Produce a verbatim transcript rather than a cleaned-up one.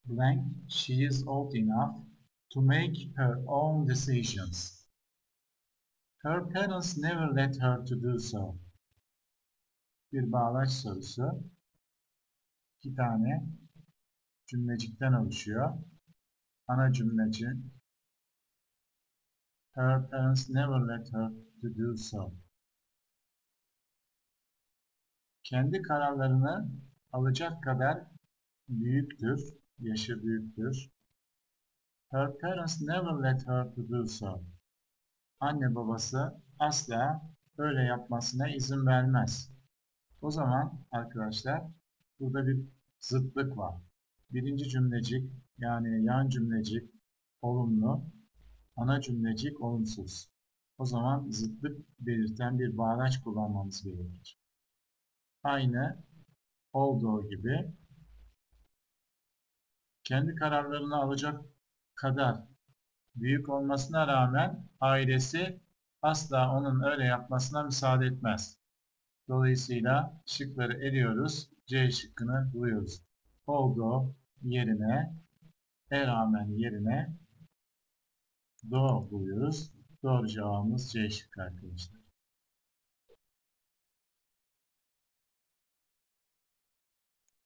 blank, she is old enough to make her own decisions. Her parents never let her to do so. Bir bağlaç sorusu. İki tane cümlecikten oluşuyor. Ana cümleci. Her parents never let her to do so. Kendi kararlarını alacak kadar büyüktür, yaşı büyüktür. Her parents never let her to do so. Anne babası asla öyle yapmasına izin vermez. O zaman arkadaşlar burada bir zıtlık var. Birinci cümlecik yani yan cümlecik olumlu, ana cümlecik olumsuz. O zaman zıtlık belirten bir bağlaç kullanmamız gerekir. Aynı olduğu gibi kendi kararlarını alacak kadar büyük olmasına rağmen ailesi asla onun öyle yapmasına müsaade etmez. Dolayısıyla şıkları eliyoruz. C şıkkını buluyoruz. Olduğu yerine e rağmen yerine do buluyoruz. Doğru cevabımız C şıkkı arkadaşlar.